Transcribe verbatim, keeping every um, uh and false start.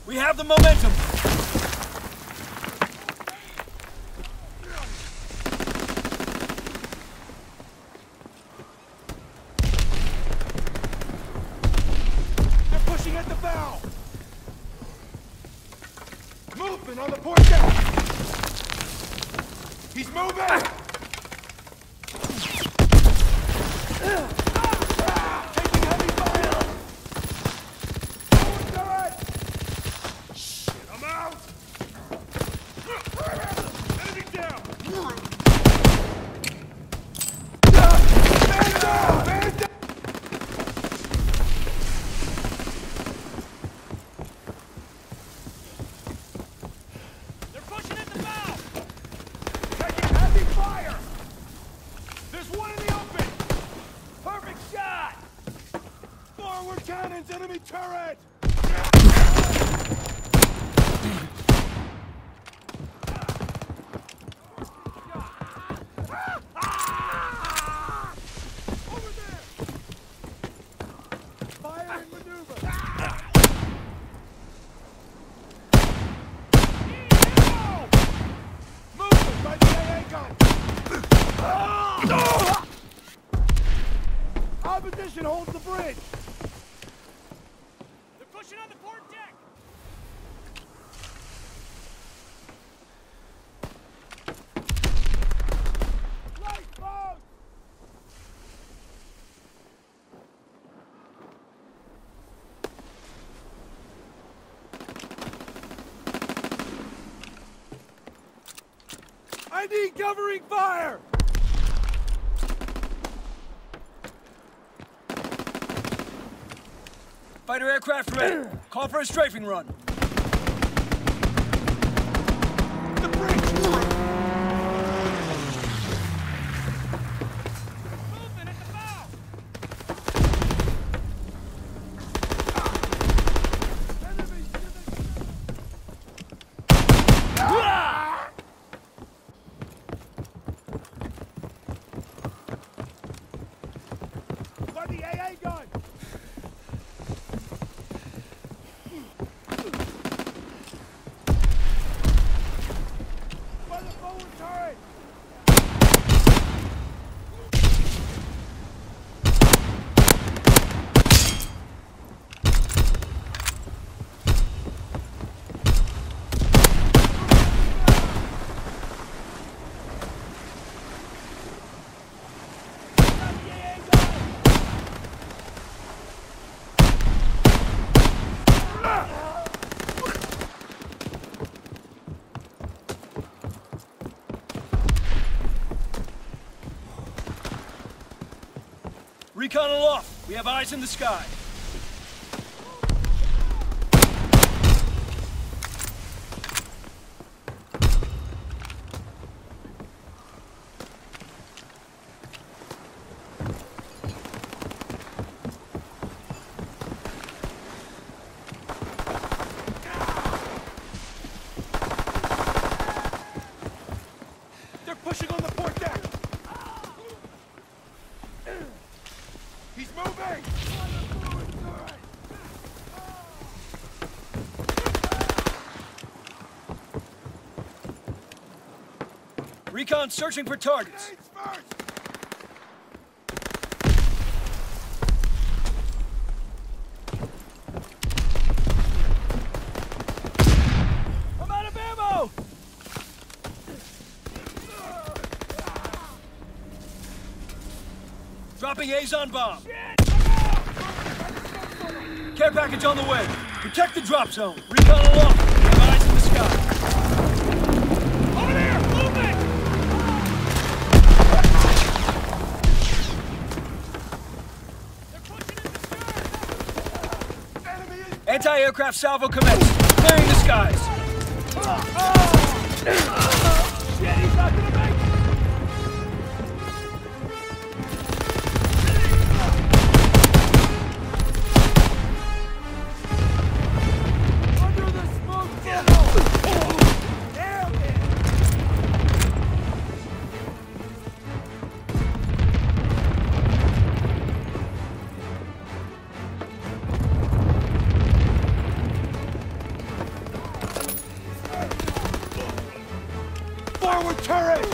We have the momentum. They're pushing at the bow. Movement on the port deck. He's moving. Cannons, enemy turret! Over there! Fire and maneuver! Movement by the A A gun! Opposition holds the bridge! Pushing on the port deck! Lifeboat! I need covering fire! Fighter aircraft ready. Call for a strafing run. The bridge! Movement at the bow! Enemy to the... By the A A gun! Recon aloft. We have eyes in the sky. They're pushing on the port deck! He's moving! Recon searching for targets. I'm out of ammo! Dropping Azon bomb. Care package on the way. Protect the drop zone. Recon aloft. We have eyes in the sky. Over there! Movement! They're pushing in the sky! Anti-aircraft salvo commenced. Clearing the skies. Shit, he's not gonna make it! Under the smoke tunnel! Damn it! turret!